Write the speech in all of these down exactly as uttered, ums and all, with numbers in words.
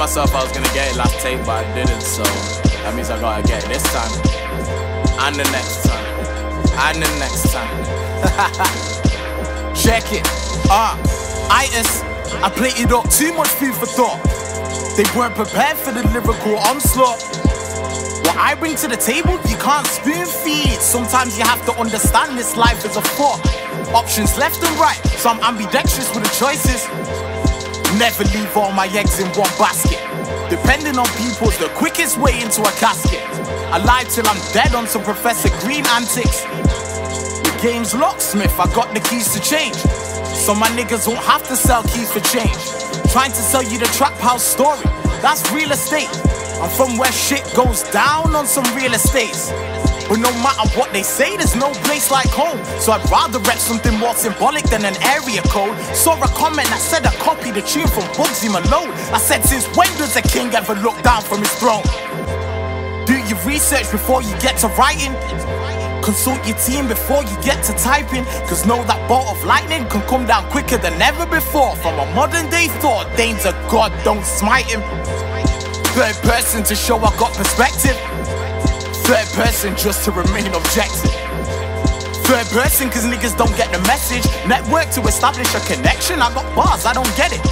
myself I was gonna get it last tape, but I didn't, so that means I gotta get it this time. And the next time. And the next time. Check it. Ah, uh, itis. I plated up too much food for thought. They weren't prepared for the lyrical onslaught. What I bring to the table, you can't spoon feed. Sometimes you have to understand this life is a fork. Options left and right, so I'm ambidextrous with the choices. Never leave all my eggs in one basket. Depending on people's the quickest way into a casket. I lie till I'm dead on some Professor Green antics. The game's locksmith, I got the keys to change. So my niggas won't have to sell keys for change. Trying to sell you the trap house story, that's real estate. I'm from where shit goes down on some real estates. But no matter what they say, there's no place like home. So I'd rather rep something more symbolic than an area code. Saw a comment that said I copied the tune from Bugsy Malone. I said, since when does a king ever look down from his throne? Do your research before you get to writing. Consult your team before you get to typing. Cause know that bolt of lightning can come down quicker than ever before. From a modern day thought, danger God don't smite him. Third person to show I got perspective. Third person just to remain objective. Third person cause niggas don't get the message. Network to establish a connection. I got bars, I don't get it.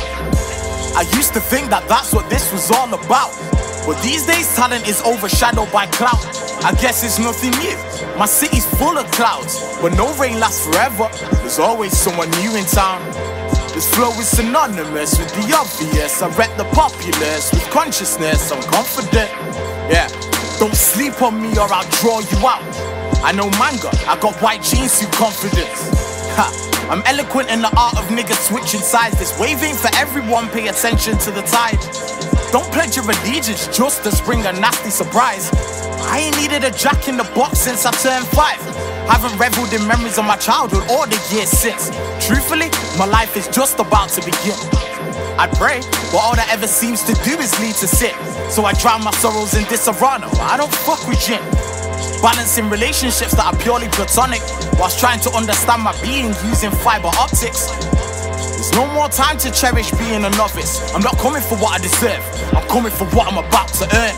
I used to think that that's what this was all about. But these days talent is overshadowed by clout. I guess it's nothing new. My city's full of clouds, but no rain lasts forever. There's always someone new in town. This flow is synonymous with the obvious. I rep the populace with consciousness. I'm confident, yeah. Don't sleep on me or I'll draw you out. I know manga, I got white jeans, you confidence. Ha. I'm eloquent in the art of niggas switching sides. This wave ain't for everyone, pay attention to the tide. Don't pledge your allegiance just to spring a nasty surprise. I ain't needed a jack in the box since I turned five. Haven't reveled in memories of my childhood or the years since. Truthfully, my life is just about to begin. I pray, but all that ever seems to do is lead to sin. So I drown my sorrows in Disaronno. I don't fuck with gin. Balancing relationships that are purely platonic, whilst trying to understand my being using fiber optics. There's no more time to cherish being a novice. I'm not coming for what I deserve, I'm coming for what I'm about to earn.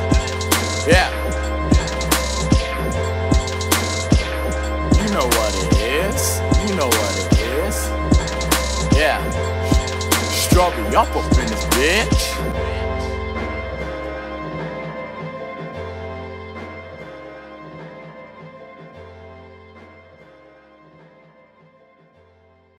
Yeah. You know what it is. You know what it is. Yeah. Strawberry up up in this bitch.